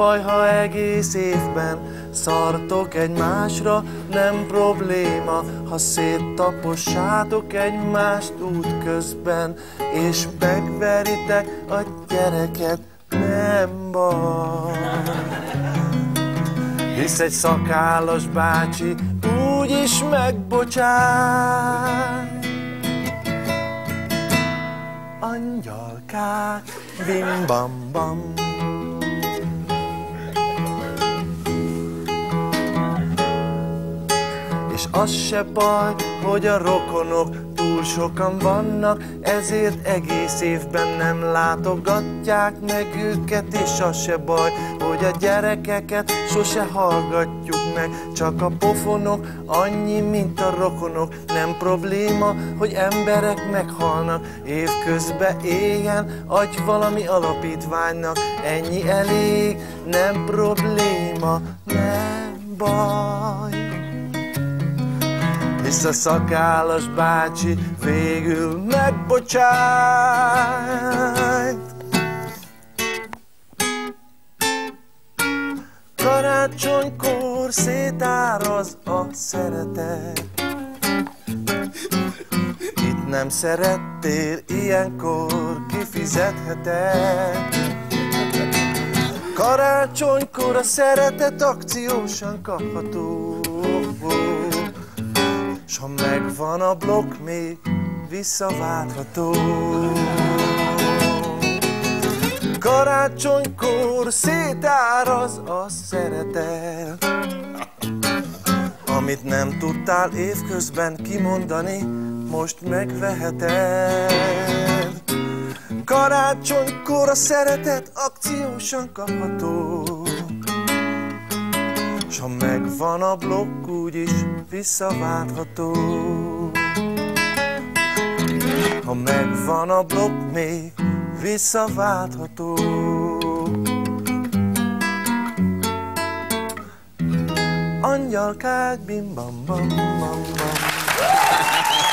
baj, ha egész évben szartok egymásra, nem probléma, ha széttapossátok egymást útközben, és megveritek a gyereket, nem baj. Hisz egy szakállas bácsi úgyis megbocsát. Angyalkák, bim-bam-bam. És az se baj, hogy a rokonok túl sokan vannak, ezért egész évben nem látogatják meg őket, és az se baj, hogy a gyerekeket sose hallgatjuk meg, csak a pofonok annyi, mint a rokonok. Nem probléma, hogy emberek meghalnak, évközben éjjel adj valami alapítványnak, ennyi elég, nem probléma, nem baj. Hisz a szakállas bácsi végül megbocsájt. Karácsonykor szétáraz a szeretet. Itt nem szerettél, ilyenkor kifizetheted. Karácsonykor a szeretet akciósan kapható, s ha megvan a blokk, még visszaváltható. Karácsonykor szétáraz a szeretet, amit nem tudtál évközben kimondani, most megveheted. Karácsonykor a szeretet akciósan kapható, s ha megvan a blokk, úgyis visszaváltható. Ha megvan a blokk, még visszaváltható. Angyalkák, bim bam bam bam bam.